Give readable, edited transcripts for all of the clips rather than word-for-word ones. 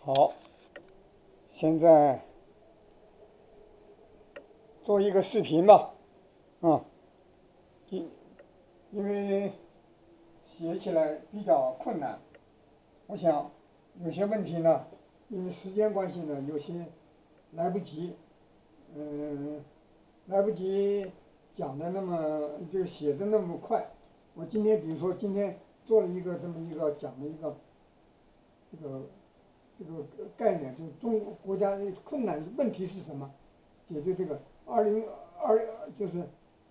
好，现在做一个视频吧，啊，因因为写起来比较困难，我想有些问题呢，因为时间关系呢，有些来不及，嗯，来不及讲的那么就写的那么快。我今天比如说今天做了一个这么一个讲的一个这个这个概念，就是中国国家的困难问题是什么？解决这个2022就是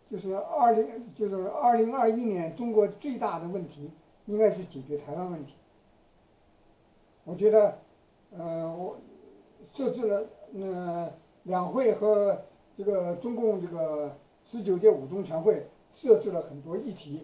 2021年中国最大的问题应该是解决台湾问题。我觉得，我设置了两会和这个中共这个19届五中全会设置了很多议题，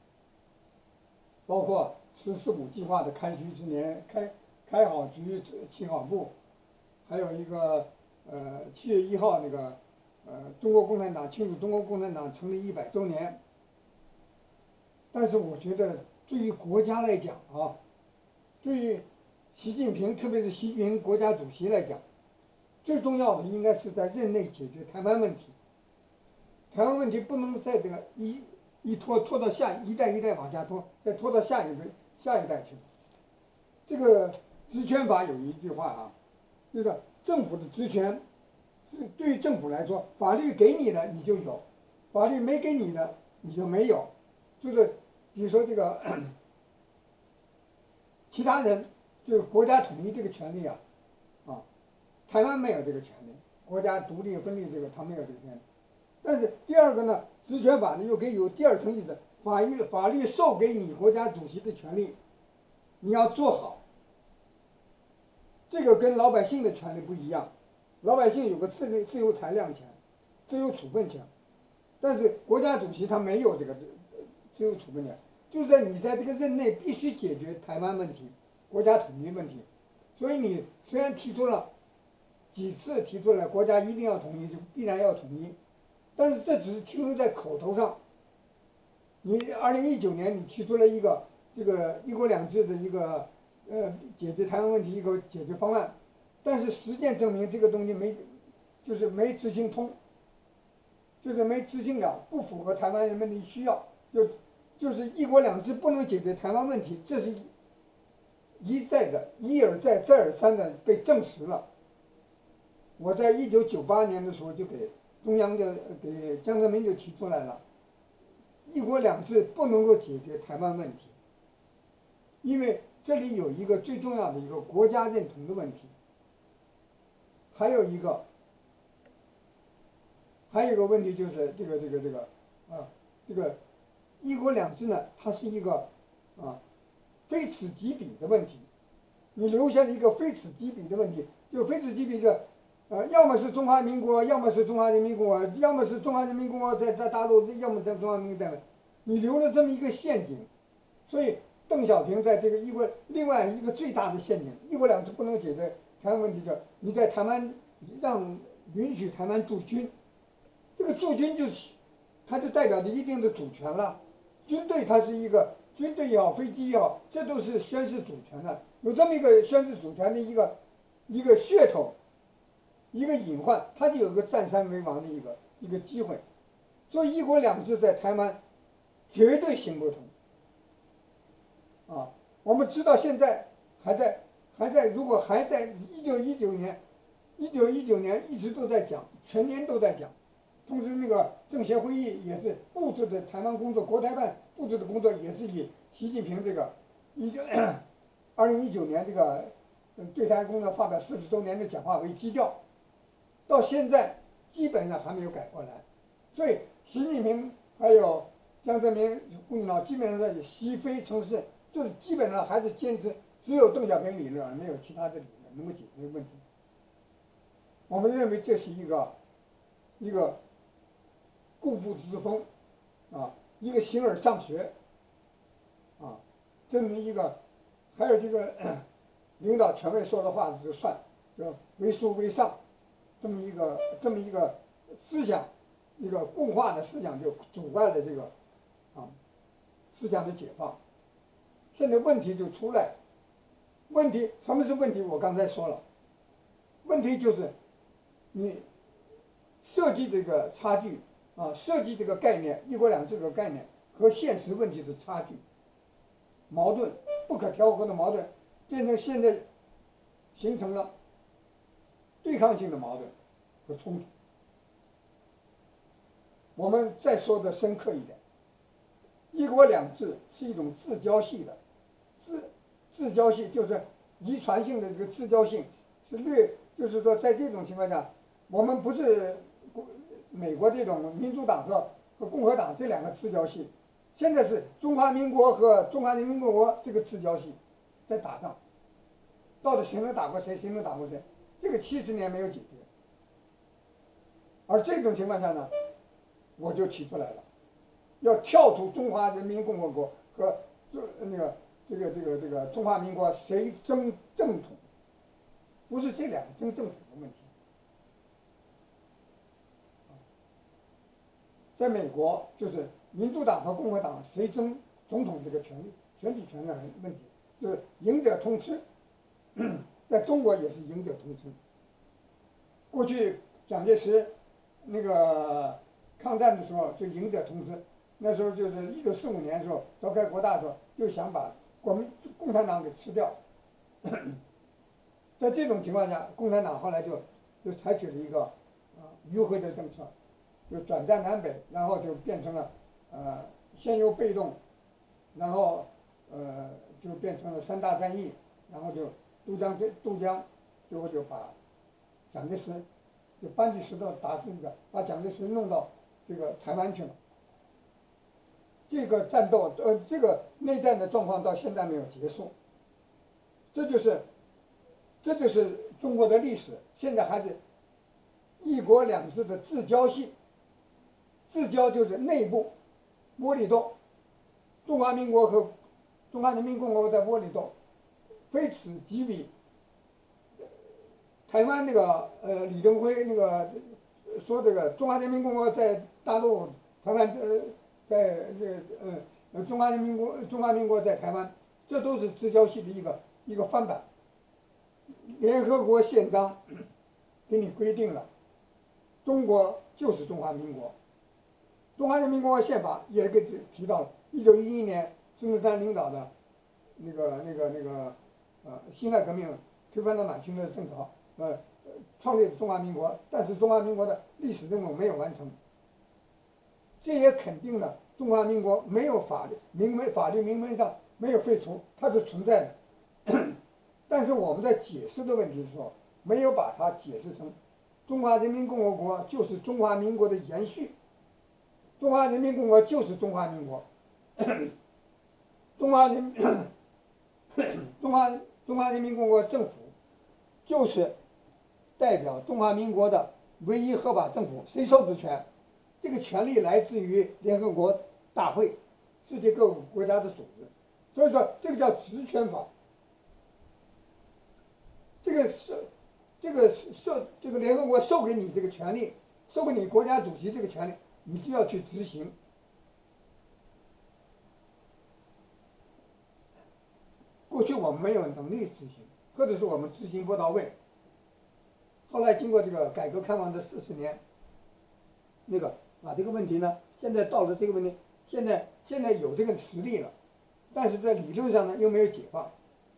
包括“十四五”计划的开局之年，开好局，起好步，还有一个7月1号那个中国共产党庆祝中国共产党成立100周年。但是我觉得对于国家来讲啊，对于习近平，特别是习近平国家主席来讲，最重要的应该是在任内解决台湾问题。台湾问题不能再这个拖到一代一代往下拖，再拖到下一代去。这个职权法有一句话啊，就是政府的职权是对于政府来说，法律给你的你就有，法律没给你的你就没有。就是比如说这个其他人就是国家统一这个权利啊，台湾没有这个权利，国家独立分立这个他没有这个权利。但是第二个呢，职权法呢又给有第二层意思，法律授给你国家主席的权利，你要做好。这个跟老百姓的权利不一样，老百姓有个自由裁量权、自由处分权，但是国家主席他没有这个自由处分权，就是在你在这个任内必须解决台湾问题、国家统一问题。所以你虽然提出了几次提出来国家一定要统一，就必然要统一，但是这只是停留在口头上。你2019年你提出了一个这个一国两制的一个解决台湾问题一个解决方案，但是实践证明这个东西就是没执行通，就是没执行了，不符合台湾人民的需要，就是一国两制不能解决台湾问题，这是一而再再而三的被证实了。我在1998年的时候就给中央给江泽民就提出来了，一国两制不能够解决台湾问题，因为这里有一个最重要的一个国家认同的问题，还有一个问题就是这个一国两制呢，它是一个非此即彼的问题，你留下了一个非此即彼的问题，就非此即彼就要么是中华民国，要么是中华人民共和国，要么是中华人民共和国在大陆，要么在中华民国在外，你留了这么一个陷阱。所以邓小平在这个另外一个最大的陷阱，一国两制不能解决台湾问题，叫你在台湾允许台湾驻军，这个驻军它就代表着一定的主权了。军队它是一个军队也好，飞机也好，这都是宣示主权的。有这么一个宣示主权的一个噱头，一个隐患，它就有个占山为王的一个机会。所以一国两制在台湾绝对行不通。我们知道现在如果还在1919年一直都在讲，全年都在讲。同时那个政协会议也是布置的台湾工作，国台办布置的工作也是以习近平这个2019年这个对台工作发表40周年的讲话为基调，到现在基本上还没有改过来。所以习近平还有江泽民、胡锦涛基本上在习非成是，就是基本上还是坚持只有邓小平理论，没有其他的理论能够解决问题。我们认为这是一个固步自封一个形而上学这么一个，还有这个领导权威说的话就算，叫为书为上，这么一个思想，一个固化的思想就阻碍了这个思想的解放。现在问题就出来， 问题什么是问题？我刚才说了，问题就是你设计这个差距啊，设计这个概念“一国两制”这个概念和现实问题的差距，矛盾不可调和的矛盾，变成现在形成了对抗性的矛盾和冲突。我们再说的深刻一点，“一国两制”是一种自交系的，自交系就是遗传性的这个自交性就是说在这种情况下，我们不是美国这种民主党和共和党这两个自交系，现在是中华民国和中华人民共和国这个自交系在打仗，到底谁能打过谁，谁能打过谁？这个70年没有解决。而这种情况下呢，我就提出来了，要跳出中华人民共和国和这个中华民国谁争正统，不是这两个争正统的问题。在美国，就是民主党和共和党谁争总统这个选举权的问题，就是赢者通吃。在中国也是赢者通吃。过去蒋介石那个抗战的时候就赢者通吃，那时候就是1945年的时候召开国大的时候，就想把共产党给吃掉。在这种情况下，共产党后来就采取了一个迂回的政策，就转战南北，然后就变成了先由被动，然后就变成了3大战役，然后就渡江，最后就把蒋介石就搬起石头打自己的，把蒋介石弄到这个台湾去了。这个战斗这个内战的状况到现在没有结束，这就是中国的历史，现在还是一国两制的自交系。自交就是内部窝里斗，中华民国和中华人民共和国在窝里斗，非此即彼。台湾那个李登辉那个说这个中华人民共和国在大陆，台湾在中华民国在台湾，这都是自交系的一个翻版。联合国宪章给你规定了，中国就是中华民国。中华人民共和国宪法也给提到了，1911年孙中山领导的辛亥革命推翻了满清的政朝，创立中华民国，但是中华民国的历史任务没有完成。这也肯定了中华民国没有法律明文上没有废除，它是存在的。但是我们在解释的问题的时候，没有把它解释成中华人民共和国就是中华民国的延续，中华人民共和国就是中华民国，中华人民共和国政府就是代表中华民国的唯一合法政府，谁受职权？这个权利来自于联合国大会，世界各个国家的组织，所以说这个叫职权法。这个联合国授给你这个权利，授给你国家主席这个权利，你就要去执行。过去我们没有能力执行，或者是我们执行不到位。后来经过这个改革开放的40年，把这个问题呢，现在到了这个问题，现在有这个实力了，但是在理论上呢又没有解放。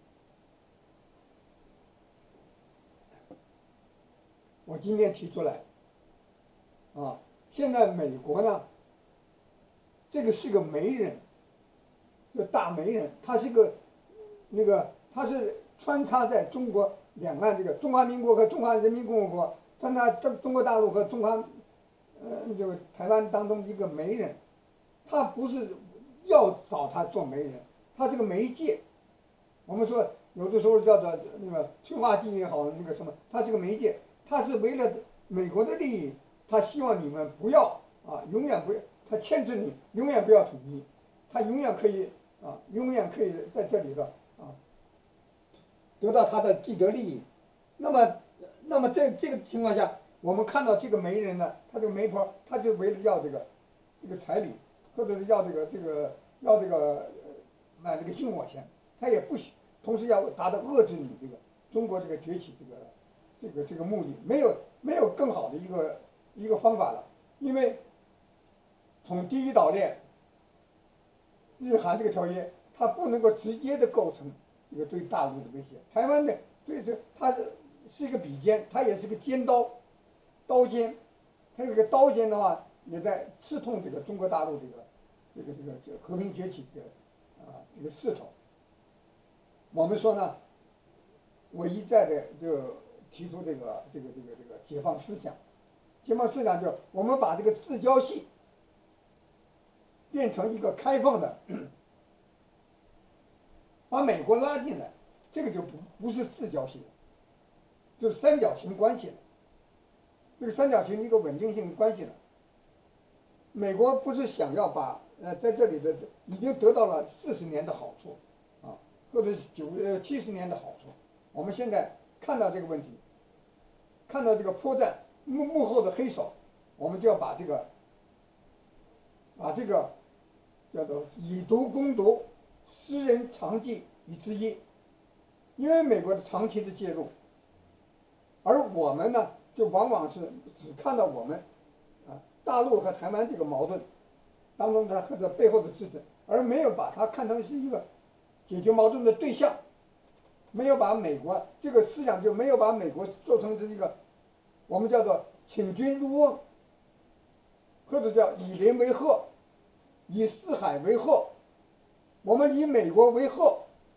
我今天提出来，现在美国呢，这个是个媒人，就大媒人，他是个他是穿插在中国两岸这个中华民国和中华人民共和国，穿插中国大陆和台湾当中一个媒人，他不是要找他做媒人，他是个媒介。我们说有的时候叫做催化剂也好，他是个媒介。他是为了美国的利益，他希望你们不要永远不要，他牵制你，永远不要统一，他永远可以在这里的得到他的既得利益。那么在这个情况下，我们看到这个媒人呢，他这个媒婆，他就为了要这个彩礼，或者是要买这个军火钱，他也同时要达到遏制你这个中国这个崛起这个目的，没有更好的一个方法了，因为从第一岛链，日韩这个条约，它不能够直接的构成一个对大陆的威胁。台湾的它是一个比肩，它也是个尖刀尖，它这个刀尖的话，也在刺痛这个中国大陆这个和平崛起这个势头。我们说呢，我一再的就提出这个解放思想，解放思想就是我们把这个自交系变成一个开放的，把美国拉进来，这个就不是自交系了，就是三角形关系了。这个三角形一个稳定性关系了。美国不是想要把在这里的已经得到了40年的好处啊，或者是70年的好处。我们现在看到这个问题，看到这个破绽幕后的黑手，我们就要把这个叫做以毒攻毒，私人长计以制夷。因为美国的长期的介入，而我们呢，就往往是只看到我们大陆和台湾这个矛盾当中它和这背后的支持，而没有把它看成是一个解决矛盾的对象，没有把美国这个思想就没有把美国做成是一个我们叫做请君入瓮，或者叫以邻为壑，以四海为壑，我们以美国为壑，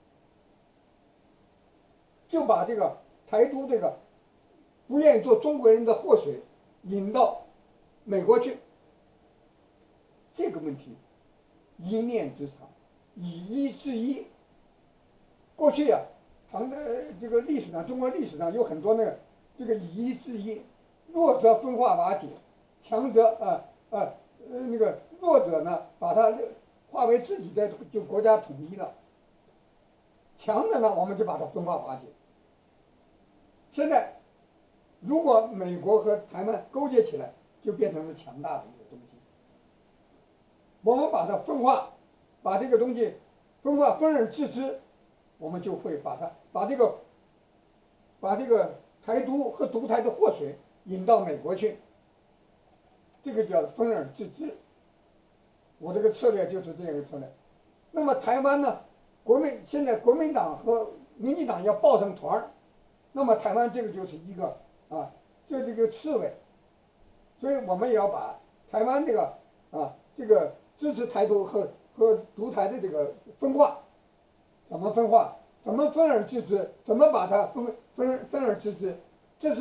就把这个台独这个不愿意做中国人的祸水引到美国去。这个问题一念之长，以夷制夷。过去啊，这个历史上，中国历史上有很多这个以夷制夷，弱则分化瓦解，强则那个弱者呢，把它化为自己的就国家统一了，强的呢，我们就把它分化瓦解。现在，如果美国和台湾勾结起来，就变成了强大的一个东西。我们把它分化，把这个东西分而治之，我们就会把这个台独和独台的祸水引到美国去，这个叫分而治之。我这个策略就是这个策略。那么台湾呢，现在国民党和民进党要抱成团儿，那么台湾这个就是一个就这个刺猬，所以我们也要把台湾这个支持台独和独台的这个分化，怎么分化？怎么分而治之？怎么把它分而治之？这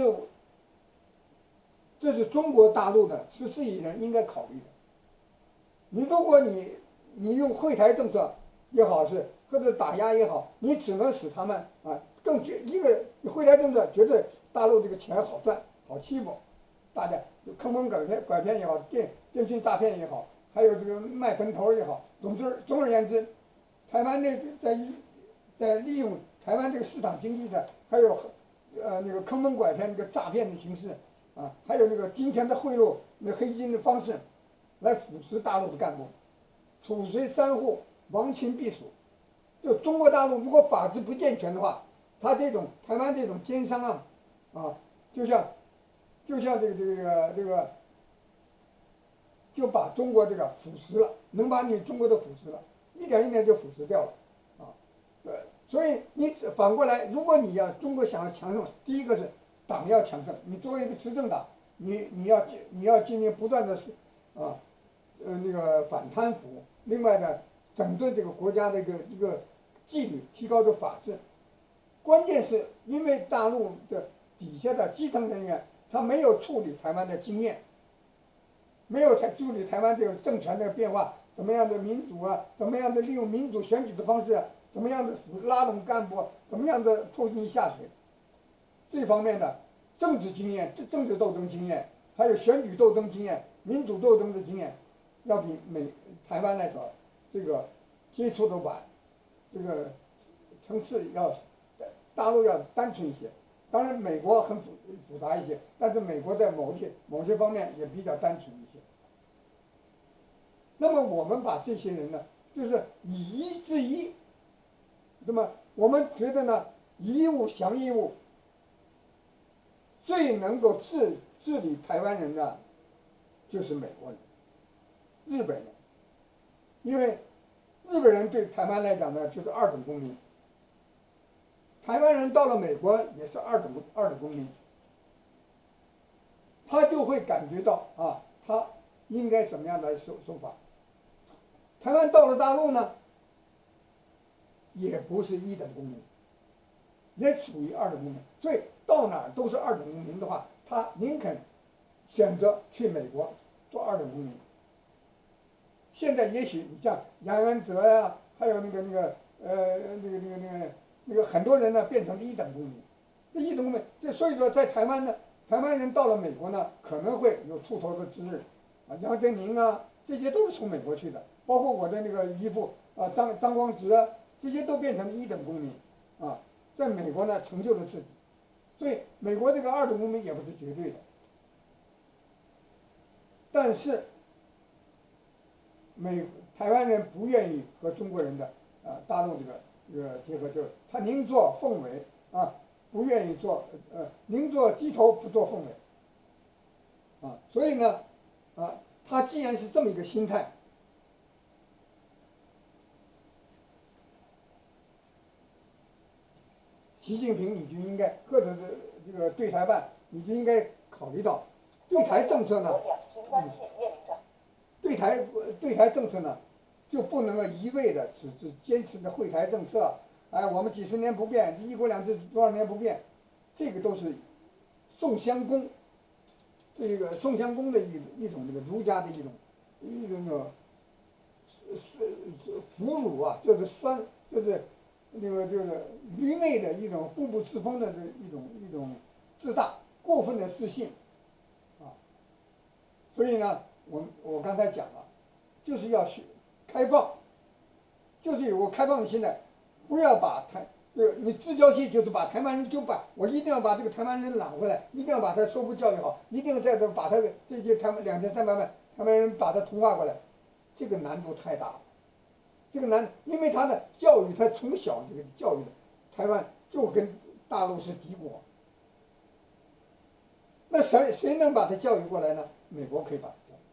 是中国大陆的14亿人应该考虑的。如果你用惠台政策也好，或者打压也好，你只能使他们一个惠台政策觉得大陆这个钱好赚好欺负，大家坑蒙拐骗也好，电信诈骗也好，还有这个卖坟头也好，总而言之，台湾在利用台湾这个市场经济的，还有那个坑蒙拐骗这个诈骗的形式还有那个金钱的贿赂黑金的方式，来腐蚀大陆的干部，楚随三户，亡秦必蜀。就中国大陆如果法制不健全的话，他台湾这种奸商就像这个，就把中国这个腐蚀了，能把你中国都腐蚀了，一点一点就腐蚀掉了所以你反过来，如果中国想要强盛，第一个是党要强盛，你作为一个执政党，你要进行不断的那个反贪腐，另外呢，整顿这个国家的一个纪律，提高这法治。关键是因为大陆的底下的基层人员，他没有处理台湾的经验，没有处理台湾这个政权的变化，怎么样的民主怎么样的利用民主选举的方式怎么样的拉拢干部，怎么样的拖泥下水，这方面的政治经验、政治斗争经验，还有选举斗争经验、民主斗争的经验，要比台湾来说，这个接触的晚，这个层次大陆要单纯一些。当然，美国很复杂一些，但是美国在某些方面也比较单纯一些。那么我们把这些人呢，就是以夷制夷，那么我们觉得呢，以武降一武，最能够治理台湾人的就是美国人、日本人，因为日本人对台湾来讲呢，就是二等公民。台湾人到了美国也是二等公民，他就会感觉到啊，他应该怎么样来守法。台湾到了大陆呢，也不是一等公民，也属于二等公民，所以到哪儿都是二等公民的话，他宁肯选择去美国做二等公民。现在也许你像杨元泽呀，还有那个很多人呢变成了一等公民，这一等公民，所以说在台湾呢，台湾人到了美国呢，可能会有出头的之日，啊，杨振宁啊，这些都是从美国去的，包括我的那个姨父啊，张光直啊，这些都变成了一等公民，啊，在美国呢成就了自己，所以美国这个二等公民也不是绝对的，但是台湾人不愿意和中国人的大陆这个结合，就是他宁做凤尾啊，不愿意做宁做鸡头不做凤尾，啊，所以呢，啊，他既然是这么一个心态，习近平你就应该或者是这个对台办，你就应该考虑到对台政策呢，对台政策呢，就不能够一味的只坚持着惠台政策，哎，我们几十年不变，一国两制多少年不变，这个都是宋襄公，这个宋襄公的一种这个儒家的一种那个腐儒啊，就是就是愚昧的一种固步自封的一种自大过分的自信，啊，所以呢，我刚才讲了，就是要开放，就是有个开放的心态，不要把你自交系就是把台湾人我一定要把这个台湾人揽回来，一定要把他说服教育好，一定要在这把他这些2300万台湾人把他同化过来，这个难度太大了。这个因为他的教育，他从小这个教育的台湾就跟大陆是敌国，那谁能把他教育过来呢？美国可以把他教育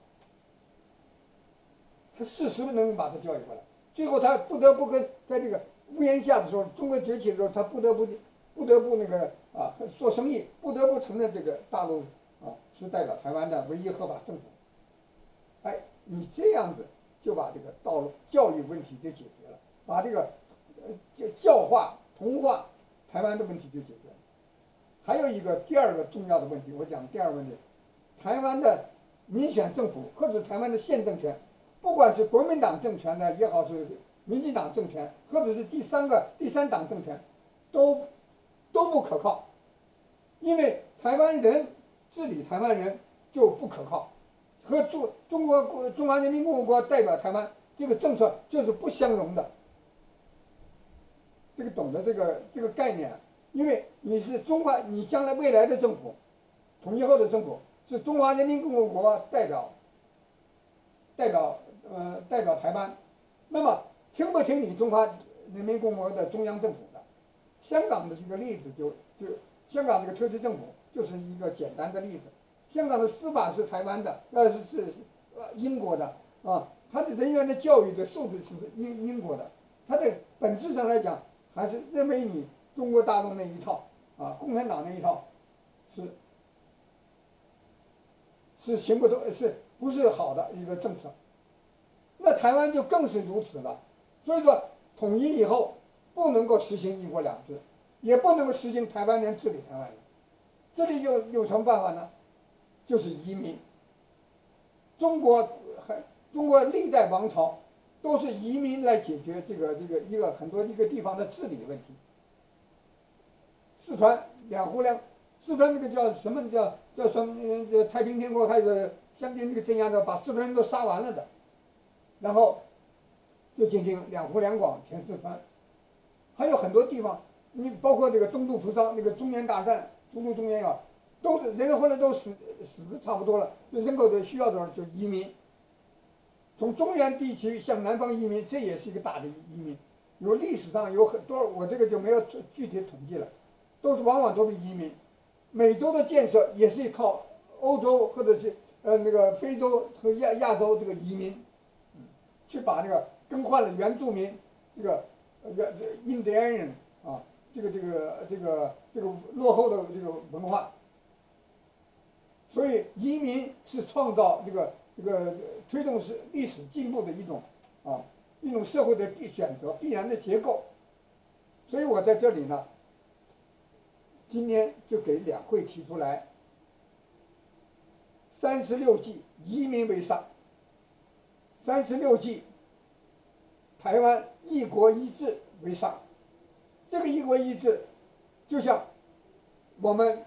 过来，他事实能把他教育过来，最后他不得不在这个屋檐下的时候，中国崛起的时候，他不得不那个做生意，不得不承认这个大陆是代表台湾的唯一合法政府。哎，你这样子就把这个教育问题就解决了，把这个教化同化台湾的问题就解决了。还有第二个重要的问题，我讲第二个问题，台湾的民选政府或者台湾的县政权，不管是国民党政权的也好，是民进党政权，或者是第三党政权，都不可靠，因为台湾人治理台湾人就不可靠，和中华人民共和国代表台湾这个政策就是不相容的。这个懂得这个概念，因为你将来未来的政府，统一后的政府是中华人民共和国代表台湾，那么听不听你中华人民共和国的中央政府的？香港的这个例子香港这个特区政府就是一个简单的例子。香港的司法是台湾的，是英国的啊，他的人员的教育的素质是英国的，他的本质上来讲还是认为你中国大陆那一套共产党那一套是行不通，是不是好的一个政策？那台湾就更是如此了。所以说，统一以后不能够实行一国两制，也不能够实行台湾人治理台湾人，这里有什么办法呢？就是移民。中国历代王朝都是移民来解决很多地方的治理问题。四川四川那个叫什么太平天国开始相对那个镇压的，把四川人都杀完了的，然后就进行两湖两广填四川，还有很多地方，你包括这个东渡扶桑那个中原大战，中渡中原啊，都是人后来都死的差不多了，人口的需要的时候就移民，从中原地区向南方移民，这也是一个大的移民。 有历史上有很多，我这个就没有具体统计了，往往都是移民。美洲的建设也是靠欧洲或者是那个非洲和亚洲这个移民，去把这个更换了原住民这个印第安人啊，这个落后的这个文化。所以移民是创造这个推动历史进步的一种社会的选择必然的结构。所以我在这里呢，今天就给两会提出来，36计移民为上，36计台湾一国一制为上。这个一国一制，就像我们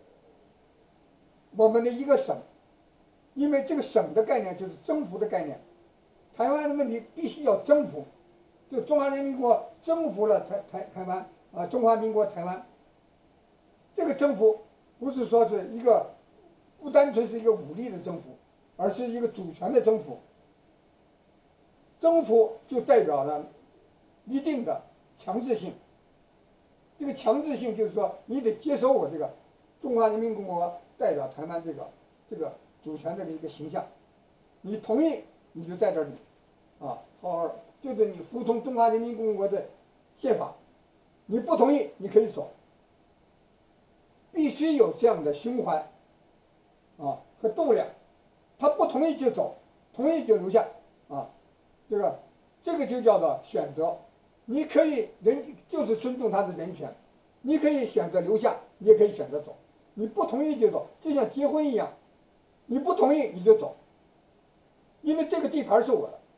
的一个省，因为这个省的概念就是征服的概念，台湾的问题必须要征服，就中华人民共和国征服了台湾啊，中华民国台湾。这个征服不是说是不单纯是一个武力的征服，而是一个主权的征服。征服就代表了一定的强制性，这个强制性就是说你得接受我这个中华人民共和国代表台湾这个主权的一个形象，你同意你就在这里，好好就是你服从中华人民共和国的宪法，你不同意你可以走，必须有这样的胸怀和度量，他不同意就走，同意就留下这个就叫做选择，你可以就是尊重他的人权，你可以选择留下，你也可以选择走。你不同意就走，就像结婚一样，你不同意你就走，因为这个地盘是我的，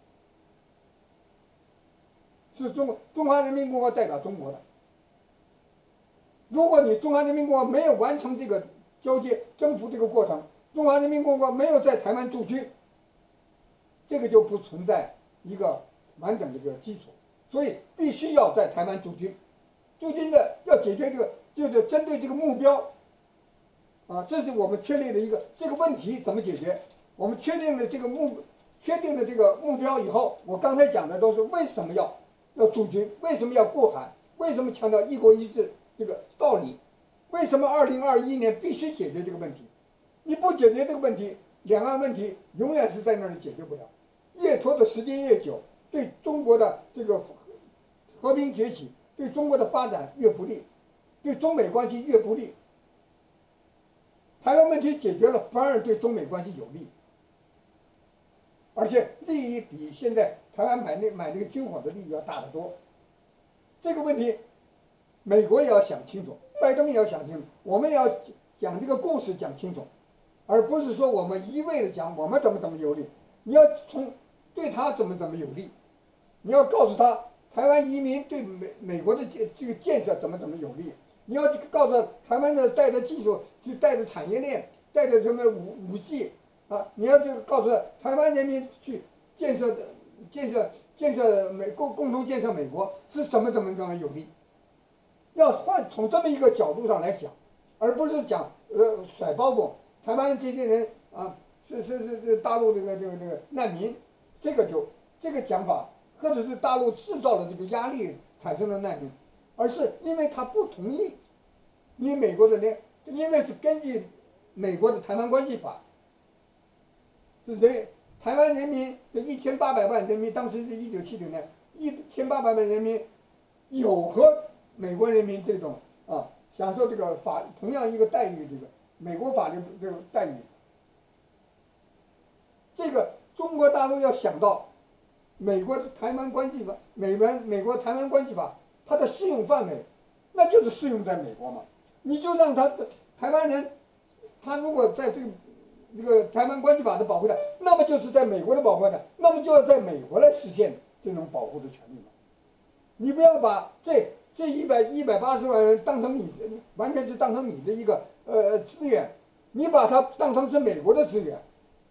是中华人民共和国代表中国的。如果你中华人民共和国没有完成这个交接征服这个过程，中华人民共和国没有在台湾驻军，这个就不存在一个完整的这个基础，所以必须要在台湾驻军。驻军的要解决就是针对这个目标。这是我们确立的这个问题怎么解决？我们确定了这个目标以后，我刚才讲的都是为什么要驻军，为什么要过海，为什么强调一国一制这个道理，为什么2021年必须解决这个问题？你不解决这个问题，两岸问题永远是在那里解决不了，越拖的时间越久，对中国的这个和平崛起，对中国的发展越不利，对中美关系越不利。台湾问题解决了，反而对中美关系有利，而且利益比现在台湾买那个军火的利益要大得多。这个问题，美国也要想清楚，拜登也要想清楚，我们也要讲这个故事讲清楚，而不是说我们一味的讲我们怎么有利，你要对他怎么有利，你要告诉他台湾移民对美国的这个建设怎么有利。你要告诉台湾的带着技术，去带着产业链，带着什么5G你要告诉台湾人民去建设共同建设美国是怎么有利，要从这么一个角度上来讲，而不是讲甩包袱，台湾这些人是大陆这个难民，这个讲法，或者是大陆制造了这个压力产生的难民。而是因为他不同意，因为美国的因为是根据美国的《台湾关系法》，是台湾人民这1800万人民，当时是1970年，1800万人民有和美国人民这种享受这个同样一个待遇，这个美国法律这个待遇。这个中国大陆要想到美国的《台湾关系法》，美国《台湾关系法》。它的适用范围，那就是适用在美国嘛。你就让台湾人，他如果在这个台湾关系法的保护下，那么就是在美国的保护下，那么就要在美国来实现这种保护的权利嘛。你不要把这180万人当成完全是当成你的一个资源，你把它当成是美国的资源，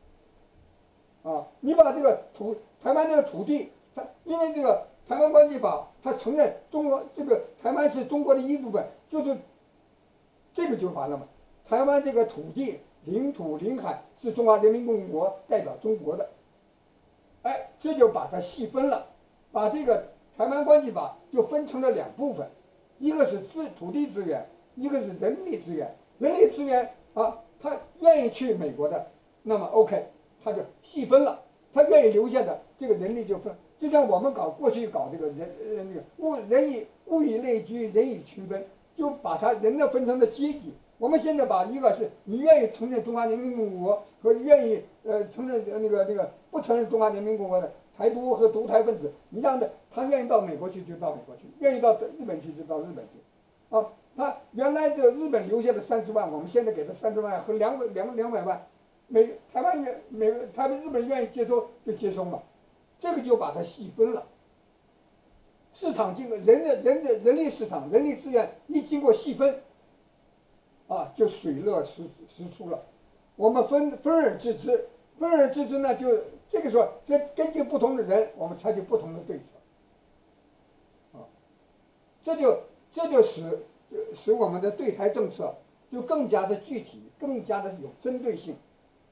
你把这个台湾这个土地，因为这个。台湾关系法，它承认中国这个台湾是中国的一部分，就是这个就完了嘛。台湾这个土地、领土、领海是中华人民共和国代表中国的，这就把它细分了，把这个台湾关系法就分成了两部分，一个是土地资源，一个是人力资源。人力资源啊，他愿意去美国的，那么 OK， 他就细分了。他愿意留下的这个人力就分，就像我们过去搞这个那个物以类聚，人以群分，就把他人呢分成了阶级。我们现在把一个是你愿意承认中华人民共和国和愿意承认那个不承认中华人民共和国的台独和独台分子，你让他愿意到美国去就到美国去，愿意到日本去就到日本去，啊，他原来的日本留下的30万，我们现在给他30万和200万。台湾日本愿意接收就接收嘛，这个就把它细分了。市场这个人力市场、人力资源一经过细分，啊，就水落石出了。我们分而治之，分而治之呢，就这个时候根据不同的人，我们采取不同的对策，啊，这就使我们的对台政策就更加的具体，更加的有针对性。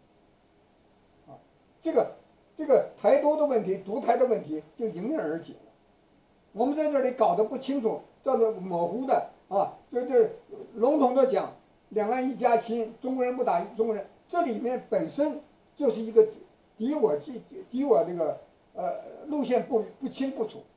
这个台独的问题、独台的问题就迎刃而解了。我们在这里搞得不清楚，叫做模糊的啊，就是笼统的讲，两岸一家亲，中国人不打中国人，这里面本身就是一个敌我这个路线不清不楚。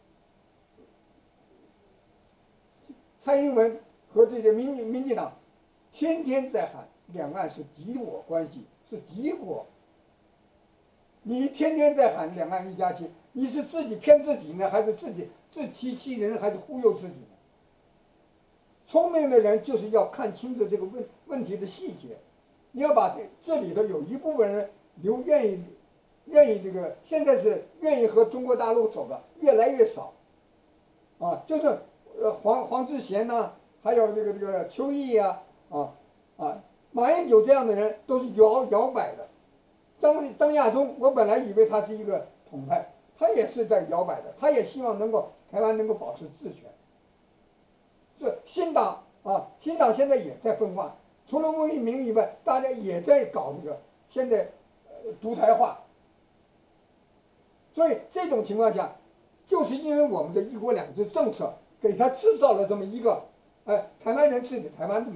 蔡英文和这个民进党天天在喊两岸是敌我关系，是敌国。你天天在喊两岸一家亲，你是自己骗自己呢，还是自欺人，还是忽悠自己呢？聪明的人就是要看清楚这个问题的细节，你要把这里头有一部分人愿意这个，现在是愿意和中国大陆走的越来越少，啊，就是黄志贤呐，还有这个邱毅呀，马英九这样的人都是摇摆的。张亚中，我本来以为他是一个统派，他也是在摇摆的，他也希望台湾能够保持治权。是新党啊，新党现在也在分化，除了魏一鸣以外，大家也在搞这个现在独台化。所以这种情况下，就是因为我们的一国两制政策给他制造了这么一个，台湾人治理台湾这么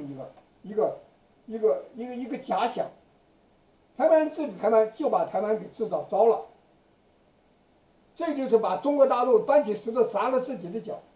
一个假想。台湾人治理台湾，就把台湾给制造糟了。这就是把中国大陆搬起石头砸了自己的脚。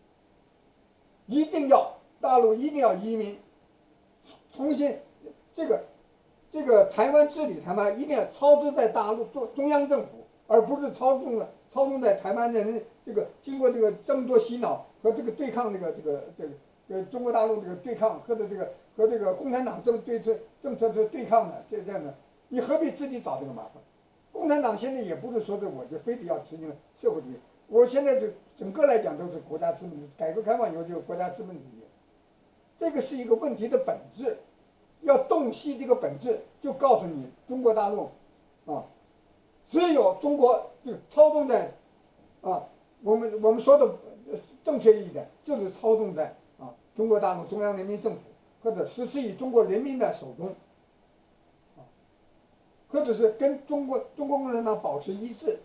大陆一定要移民，重新这个台湾治理台湾一定要操之在大陆中央政府，而不是操纵在台湾人经过这么多洗脑和这个对抗中国大陆这个对抗和这个共产党政策的对抗的这样的。你何必自己找这个麻烦？共产党现在也不是说我就非得要实行社会主义，我现在整个来讲都是国家资本主义，改革开放以后就是国家资本主义，这个是一个问题的本质，要洞悉这个本质，就告诉你中国大陆，啊，只有中国就操纵在，啊，我们说的正确一点，就是操纵在中国大陆中央人民政府或者实施于中国人民的手中。或者是跟中国共产党保持一致，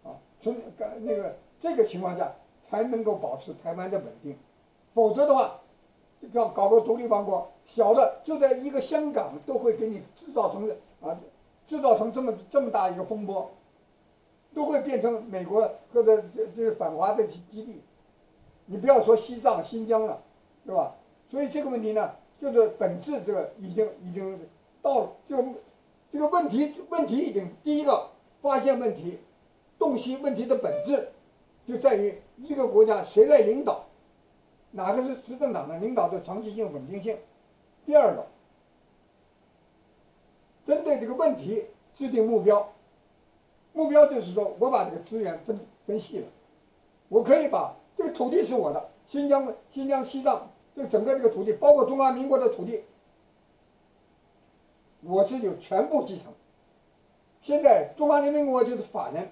这个情况下才能够保持台湾的稳定，否则的话，要搞个独立王国，小的就在一个香港都会给你制造成这么大一个风波，都会变成美国或者就是反华的基地，你不要说西藏、新疆了，是吧？所以这个问题呢，就是本质这个已经到了这个问题已经第一个发现问题，洞悉问题的本质，就在于一个国家谁来领导，哪个是执政党的领导的长期性稳定性。第二个，针对这个问题制定目标，目标就是说我把这个资源分细了，我可以把这个土地是我的，新疆、西藏整个这个土地，包括中华民国的土地。我是有全部继承。现在中华人民共和国就是法人，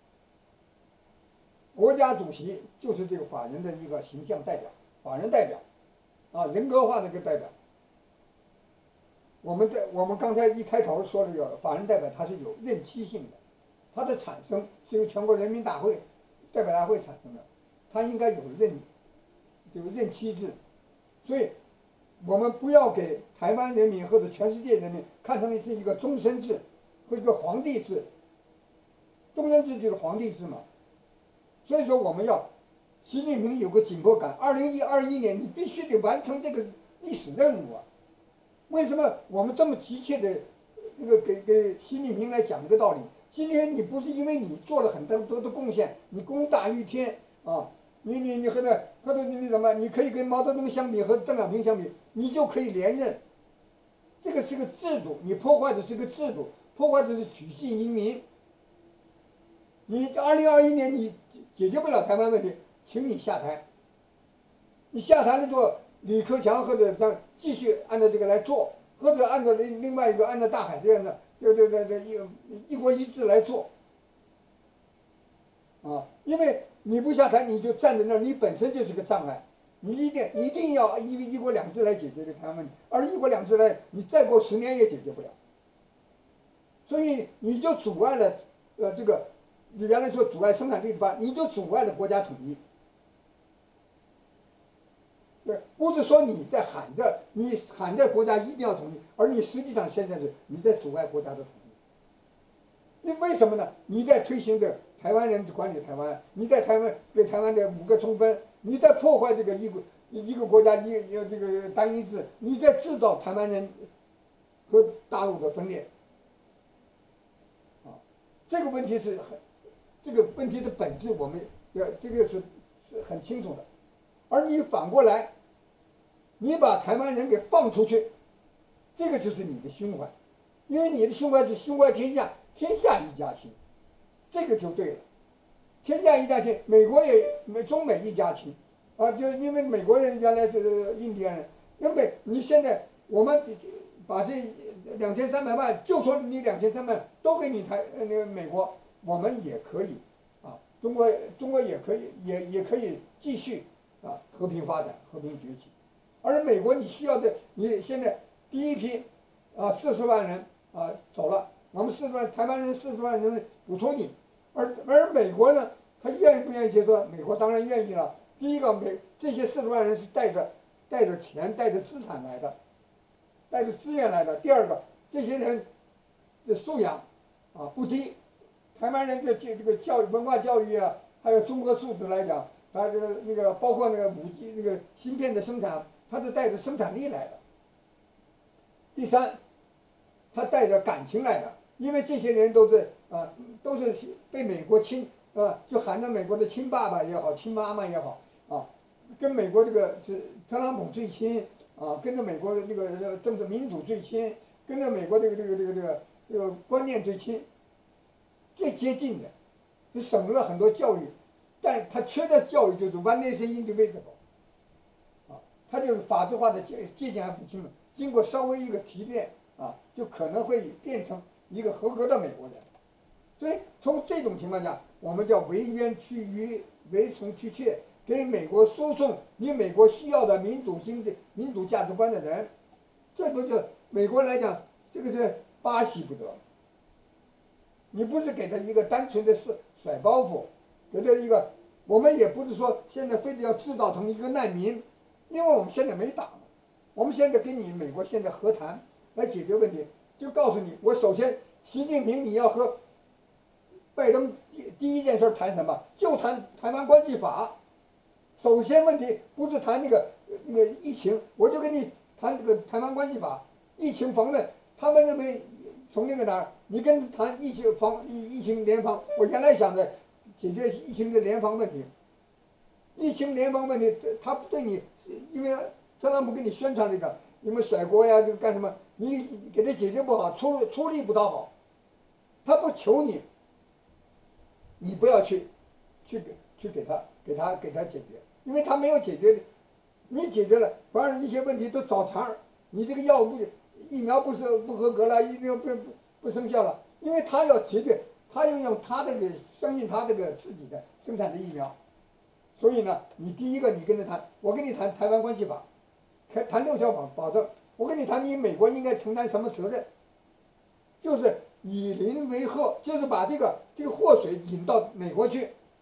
国家主席就是这个法人的一个形象代表，法人代表，人格化的一个代表。我们刚才一开头说这个法人代表，它是有任期性的，它的产生是由全国人民代表大会产生的， 他应该有任期制，所以我们不要给台湾人民或者全世界人民看成是一个终身制和一个皇帝制，终身制就是皇帝制嘛。所以说我们要习近平有个紧迫感，2021年你必须得完成这个历史任务啊！为什么我们这么急切的给习近平来讲这个道理？习近平，你不是因为你做了很多的贡献，你功大于天啊，你和你什么？你可以跟毛泽东相比，和邓小平相比，你就可以连任。这个是个制度，你破坏的是个制度，破坏的是取信于民。你2021年你解决不了台湾问题，请你下台。你下台了之后，李克强或者继续按照这个来做，或者按照另外一个按照大海这样的一国一制来做。啊，因为你不下台，你就站在那儿，你本身就是个障碍。你一定要一国两制来解决这个台湾问题，而一国两制呢，你再过10年也解决不了。所以你就阻碍了这个你原来说阻碍生产力的发展，你就阻碍了国家统一。对，不是说你喊着国家一定要统一，而你实际上现在是你在阻碍国家的统一。你为什么呢？你在推行着台湾人管理台湾，你在对台湾的5个充分，你在破坏这个一个国家这个单一制，你在制造台湾人和大陆的分裂。啊，这个问题这个问题的本质我们这个是很清楚的。而你反过来，你把台湾人给放出去，这个就是你的胸怀，因为你的胸怀是胸怀天下，天下一家亲，这个就对了。天下一家亲，中美一家亲，啊，就因为美国人原来是印第安人，因为你现在我们把这2300万，就说你2300万都给你美国，我们也可以，啊，中国也可以也可以继续啊和平发展，和平崛起。而美国你需要的，你现在第一批啊40万人啊走了，我们台湾人40万人补充你，而美国呢，他愿意不愿意接受？美国当然愿意了。第一个，这些40万人是带着钱、带着资产来的，带着资源来的。第二个，这些人的素养啊不低，台湾人这个文化教育啊，还有综合素质来讲，他包括5G 芯片的生产，他是带着生产力来的。第三，他带着感情来的，因为这些人都是被美国就喊着美国的亲爸爸也好，亲妈妈也好啊，跟美国是特朗普最亲啊，跟着美国的政治民主最亲，跟着美国这个观念最亲，最接近的，就省了很多教育，但他缺的教育就是 one nation indivisible， 啊，他就是法制化的界限还不清楚，经过稍微一个提炼啊，就可能会变成一个合格的美国人。所以从这种情况下，我们叫为冤屈于为从去却，给美国输送你美国需要的民主经济、民主价值观的人，这不就美国来讲，这个是巴西不得。你不是给他一个单纯的甩包袱，给他一个，我们也不是说现在非得要制造成一个难民，因为我们现在没打，我们现在跟你美国现在和谈来解决问题，就告诉你，我首先习近平你要和拜登第一件事谈什么？就谈台湾关系法。首先问题不是谈那个疫情，我就跟你谈这个台湾关系法。疫情防论，他们认为从哪儿，你跟谈疫情联防。我原来想着解决疫情的联防问题，疫情联防问题，他对你，因为特朗普给你宣传这个，你们甩锅呀，就干什么？你给他解决不好，出力不讨好，他不求你。你不要去给他解决，因为他没有解决，你解决了，反而一些问题都找茬儿。你这个疫苗不合格了，疫苗不生效了，因为他要解决，他要用他相信他自己的生产的疫苗，所以呢，你第一个你跟他谈，我跟你谈台湾关系法，谈6条保证，我跟你谈你美国应该承担什么责任，就是以邻为壑，就是把这个祸水引到美国去，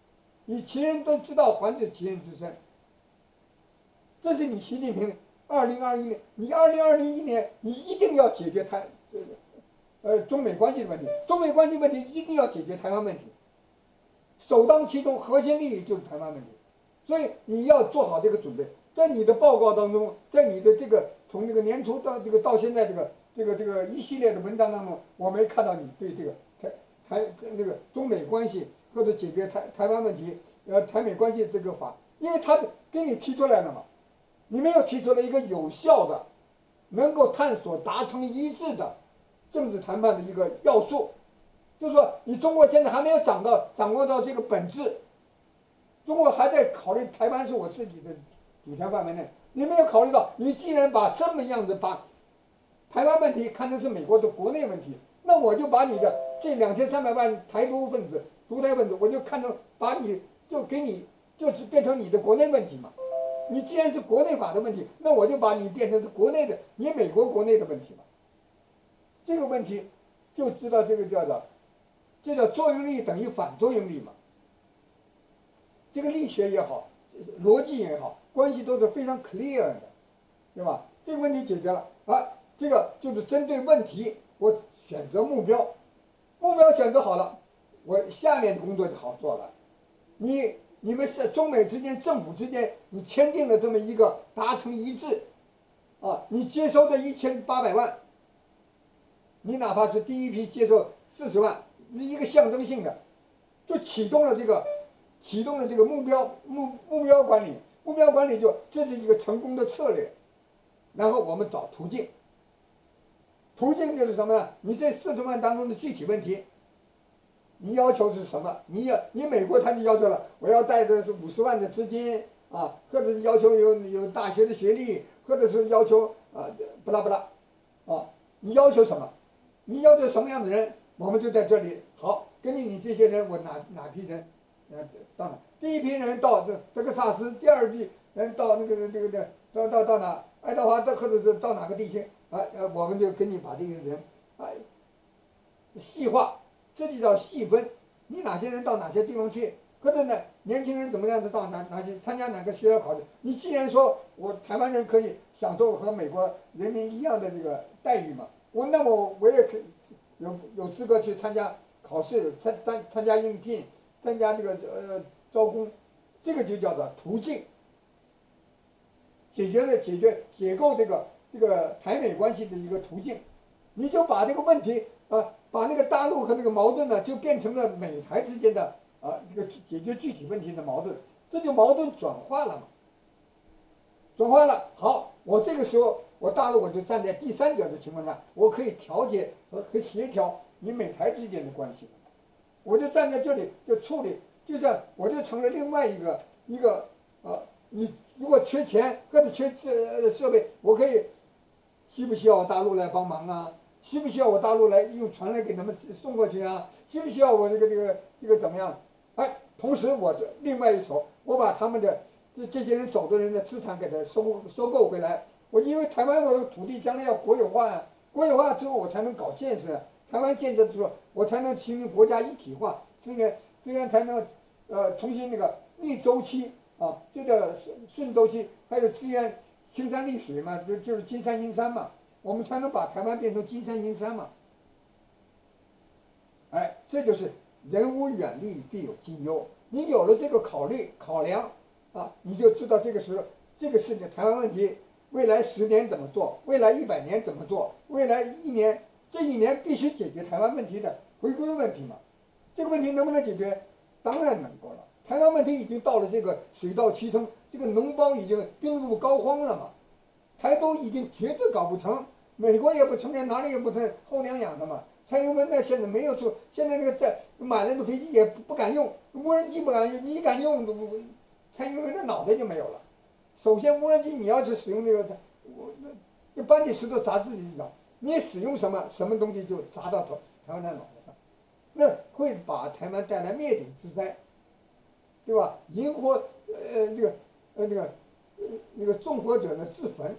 以其人都知道，还治其人之身。这是你习近平2021年，你2021年你一定要解决中美关系的问题，中美关系问题一定要解决台湾问题，首当其冲，核心利益就是台湾问题，所以你要做好这个准备。在你的报告当中，在你的这个从这个年初到现在这个一系列的文章当中，我没看到你对这个这个中美关系或者解决台湾问题台美关系这个法，因为他给你提出来了嘛，你没有提出来一个有效的、能够探索达成一致的政治谈判的一个要素，就是说你中国现在还没有掌握到这个本质，中国还在考虑台湾是我自己的主权范围内，你没有考虑到，你既然把这么样子把台湾问题看成是美国的国内问题，那我就把你的这2300万台独分子、独台分子，我就看成把你就是变成你的国内问题嘛。你既然是国内法的问题，那我就把你变成是国内的，你美国国内的问题嘛。这个问题就知道这叫作用力等于反作用力嘛。这个力学也好，逻辑也好，关系都是非常 clear 的，对吧？这个问题解决了啊，这个就是针对问题，我选择目标，目标选择好了，我下面的工作就好做了。你们是中美之间政府之间，你签订了这么一个达成一致，啊，你接收的1800万，你哪怕是第一批接受40万，一个象征性的，就启动了这个目标管理，目标管理这是一个成功的策略，然后我们找途径，途径就是什么呢？你这40万当中的具体问题，你要求是什么？你美国他就要求了，我要带着是50万的资金啊，或者是要求有大学的学历，或者是要求不拉不拉，啊，你要求什么？你要求什么样的人，我们就在这里好，根据你这些人，我哪批人。到哪？第一批人到德克萨斯，第二批人到到哪？爱德华或者是到哪个地区我们就给你把这个人细化，这就叫细分。你哪些人到哪些地方去？或者呢，年轻人怎么样子到哪去参加哪个学校考试？你既然说我台湾人可以享受和美国人民一样的这个待遇嘛，那么我也可有资格去参加考试，参加应聘。参加这个招工，这个就叫做途径，解构这个台美关系的一个途径，你就把这个问题把那个大陆和那个矛盾呢，就变成了美台之间的这个解决具体问题的矛盾，这就矛盾转化了嘛。转化了，好，我这个时候我大陆我就站在第三者的情况下，我可以调节和协调你美台之间的关系。我就站在这里就处理，就像我就成了另外一个你如果缺钱或者缺设备，我可以需不需要我大陆来帮忙啊？需不需要我大陆来用船来给他们送过去啊？需不需要我这个怎么样？同时我这另外一手，我把他们的这些人走的人的资产给他收购回来。我因为台湾我的土地将来要国有化呀，国有化之后我才能搞建设。台湾建设的时候，我才能形成国家一体化，资源才能重新那个逆周期就叫顺周期，还有资源青山绿水嘛，就是金山银山嘛，我们才能把台湾变成金山银山嘛。这就是人无远虑，必有近忧。你有了这个考量你就知道这个时候这个事情台湾问题未来10年怎么做，未来100年怎么做，未来这一年必须解决台湾问题的回归问题嘛？这个问题能不能解决？当然能够了。台湾问题已经到了这个水到渠成，这个脓包已经病入膏肓了嘛。台独已经绝对搞不成，美国也不承认，哪里也不承认，后娘养的嘛。蔡英文呢现在没有做，现在那个买了的飞机也不敢用，无人机不敢用，你敢用，蔡英文的脑袋就没有了。首先，无人机你要去使用这个，就搬起石头砸自己一脚。你使用什么东西就砸到台湾的脑袋上，那会把台湾带来灭顶之灾，对吧？引火那个纵火者的自焚，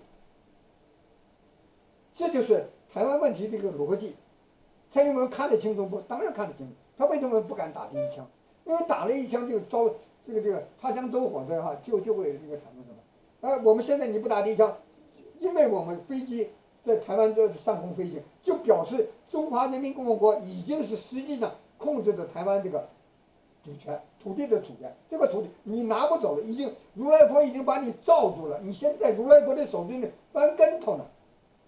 这就是台湾问题这个逻辑。蔡英文看得清楚不？当然看得清楚。他为什么不敢打第一枪？因为打了一枪就擦枪走火的哈，就会这个产生什么？我们现在你不打第一枪，因为我们飞机在台湾的上空飞行，就表示中华人民共和国已经是实际上控制着台湾这个主权，土地的主权。这个土地你拿不走了，已经如来佛已经把你罩住了，你现在如来佛的手中呢翻跟头呢。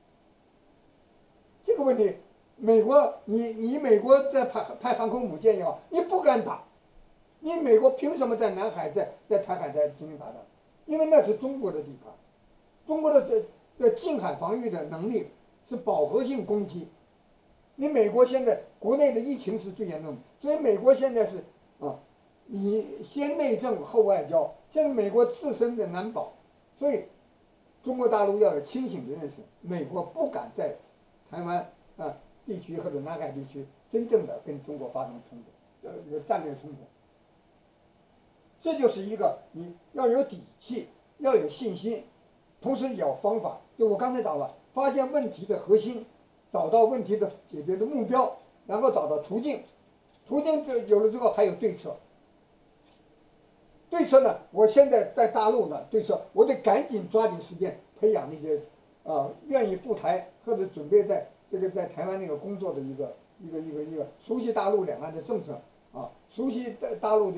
这个问题，美国你美国在派航空母舰也好，你不敢打，你美国凭什么在南海在台海在进行打仗？因为那是中国的地盘，中国的近海防御的能力是饱和性攻击。你美国现在国内的疫情是最严重的，所以美国现在是你先内政后外交，现在美国自身的难保，所以中国大陆要有清醒的认识，美国不敢在台湾地区或者南海地区真正的跟中国发生冲突，一个战略冲突。这就是一个你要有底气，要有信心，同时也要方法。就我刚才讲了，发现问题的核心，找到问题的解决的目标，然后找到途径，途径有了之后还有对策。对策呢，我现在在大陆呢，对策我得赶紧抓紧时间培养那些愿意赴台或者准备在台湾那个工作的一个熟悉大陆两岸的政策熟悉大陆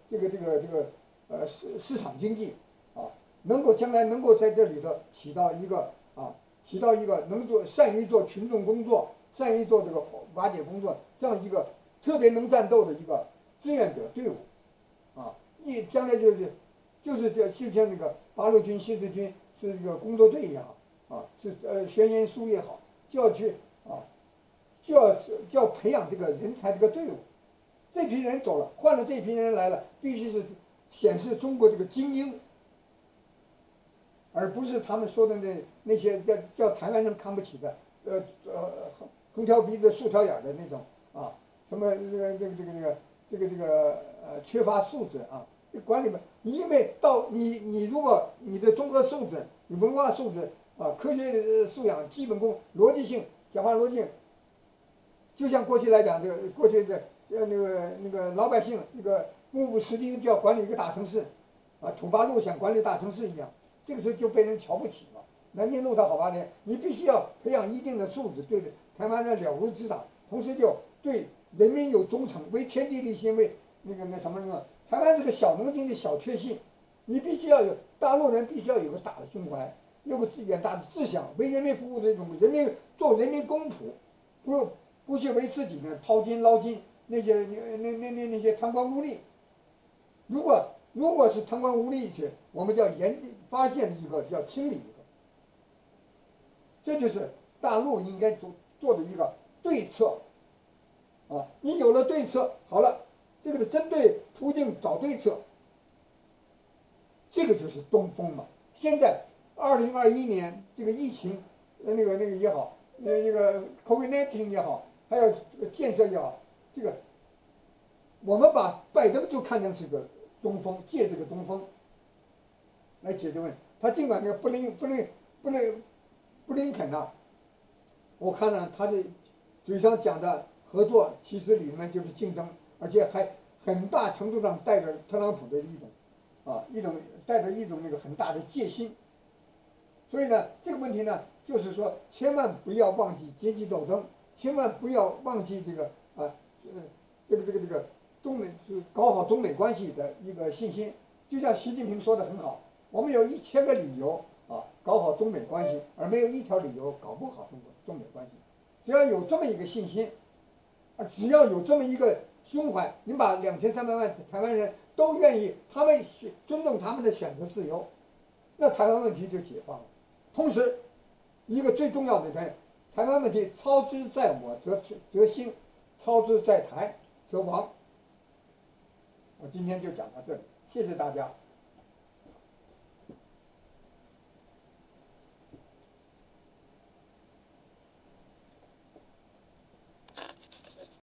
市场经济将来能够在这里头起到一个善于做群众工作，善于做这个瓦解工作，这样一个特别能战斗的一个志愿者队伍将来就像那个八路军、新四军是一个工作队一样宣言书也好，就要培养这个人才这个队伍。这批人走了，换了这批人来了，必须是显示中国这个精英，而不是他们说的那些叫台湾人看不起的横挑鼻子竖挑眼的那种什么缺乏素质管理们，因为你如果你的综合素质、你文化素质科学素养、基本功、逻辑性、讲话逻辑，就像过去来讲，过去的那个老百姓目不识丁就要管理一个大城市土八路想管理大城市一样，这个时候就被人瞧不起了。南京路它好发展，你必须要培养一定的素质，对台湾的了如指掌，同时就对人民有忠诚，为天地立心，为什么。台湾是个小农经的小确幸，你必须要有大陆人必须要有个大的胸怀，有个远大的志向，为人民服务的这种做人民公仆，不去为自己呢掏金捞金，那些贪官污吏。如果是贪官污吏去，我们就要发现一个，就要清理一个。这就是大陆应该做的一个对策你有了对策，好了。这个针对途径找对策，这个就是东风嘛。现在2021年这个疫情，那个也好，那个 COVID-19 也好，还有建设也好，我们把拜登就看成是个东风，借这个东风来解决问题。他尽管那个布林肯我看了他的嘴上讲的合作，其实里面就是竞争。而且还很大程度上带着特朗普的带着一种很大的戒心，所以呢，这个问题呢，就是说，千万不要忘记阶级斗争，千万不要忘记中美搞好中美关系的一个信心。就像习近平说的很好，我们有1000个理由搞好中美关系，而没有一条理由搞不好中美关系。只要有这么一个信心只要有这么一个胸怀，你把2300万台湾人都愿意，他们尊重他们的选择自由，那台湾问题就解放了。同时，一个最重要的台湾问题操之在我则兴，操之在台则亡。我今天就讲到这里，谢谢大家。